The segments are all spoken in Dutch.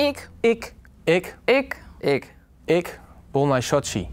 Ik. Ik won naar Sochi.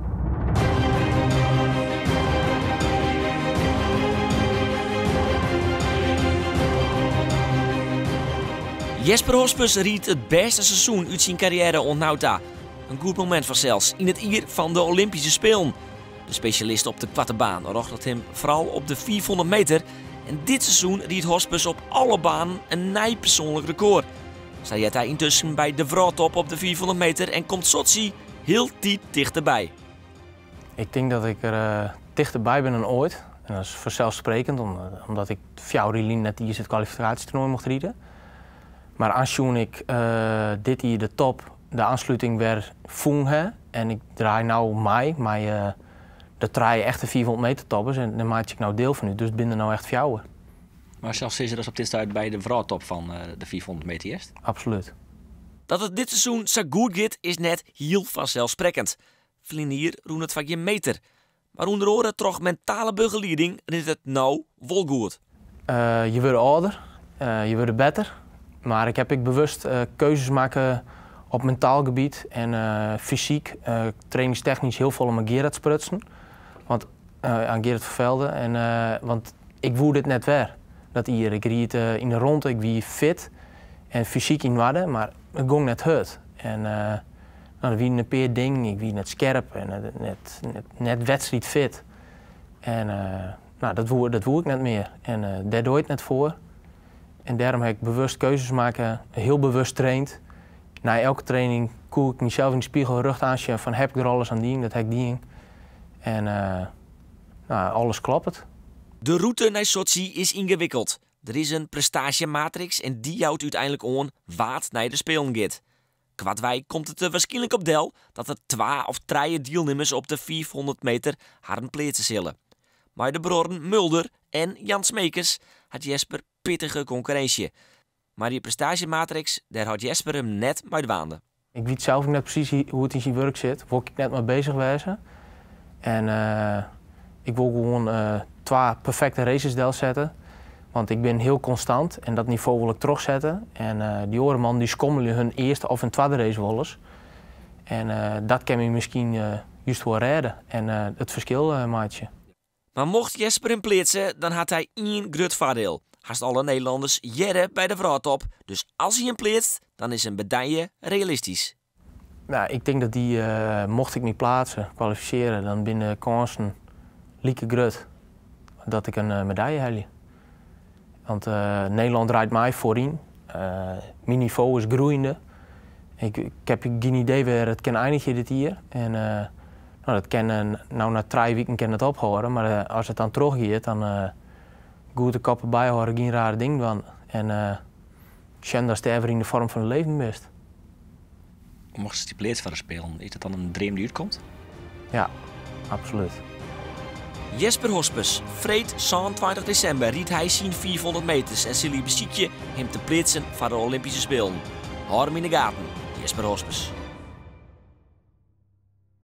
Jesper Hospes riet het beste seizoen uit zijn carrière ontnauwt. Een goed moment vanzelfs in het ier van de Olympische Spelen. De specialist op de kwarte baan rochtelt hem vooral op de 400 meter. En dit seizoen riet Hospes op alle banen een nieuw persoonlijk record. Staat hij intussen bij de vrouwtop op de 400 meter en komt Sochi heel dichterbij. Ik denk dat ik er dichterbij ben dan ooit. En dat is vanzelfsprekend, omdat ik 4 jaar net eerst het kwalificatietoernooi mocht rieden. Maar aansjoen ik dit hier de top, de aansluiting weer voeng en ik draai nou maar de draai echte 400 meter toppers en daar maak ik nou deel van nu. Dus het binnen nou echt 4 jaar. Maar zelfs is er dus op dit stuit bij de vrouwtop van de 400 meter eerst? Absoluut. Dat het dit seizoen zo goed gaat is net heel vanzelfsprekend. Vlinier roen het van je meter. Maar onder oren toch mentale begeleiding is het nou wel goed. Je wordt ouder, je wordt beter. Maar ik heb bewust keuzes maken op mentaal gebied en fysiek, trainingstechnisch heel veel om aan Gerard sprutsen. Aan Gerard Vervelde. Want ik woe dit net weer. Dat hier, ik ried in de ronde, ik wie fit en fysiek in waarde, maar het ging net hut. En dan wie een paar dingen, ik wie net scherp en net wedstrijd fit. En dat woe ik net meer. En daar doe ik het net voor. En daarom heb ik bewust keuzes maken, heel bewust traind. Na elke training koel ik mezelf in de spiegel rug aansje van heb ik er alles aan dien, dat heb ik dien. En alles klopt. De route naar Sochi is ingewikkeld. Er is een prestatiematrix en die houdt uiteindelijk aan waar naar de Spelen gaat. Kwartwij komt het er waarschijnlijk op del dat er 2 of 3 deelnemers op de 400 meter haar plaatsen zullen. Maar de broeren Mulder en Jan Smekers had Jesper pittige concurrentie. Maar die prestatiematrix, daar had Jesper hem net bij de waande. Ik weet zelf net precies hoe het in zijn werk zit. Word ik net maar bezig wezen. En ik wil gewoon 2 perfecte races deel zetten. Want ik ben heel constant en dat niveau wil ik terugzetten. En die andere man die schommelen hun eerste of een tweede race wel eens. En dat kan je misschien juist wel redden. En het verschil maatje. Maar mocht Jesper hem plaatsen, dan had hij 1 groot voordeel. Haast alle Nederlanders jaren bij de vrouwtop. Dus als hij hem plaatst, dan is een medaille realistisch. Nou, ik denk dat die, mocht ik me plaatsen, kwalificeren, dan binnen kansen lieke groot dat ik een medaille heb. Want Nederland draait mij voorin. Mijn niveau is groeiende. Ik heb geen idee waar het kan eindigen dit hier. En dat kan, nou na 3 weken kan het ophouden, maar als het dan teruggaat, dan goede koppen bijhouden, geen rare ding van. En Shen, dat is de in de vorm van het leven best. Mocht ze stipuleerd van de Spelen, is dat dan een dream die uitkomt? Ja, absoluut. Jesper Hospes, vreed 22 december riet hij zijn 400 meters en Silly beziekje hem te plaatsen voor de Olympische Spelen. Hou hem in de gaten, Jesper Hospes.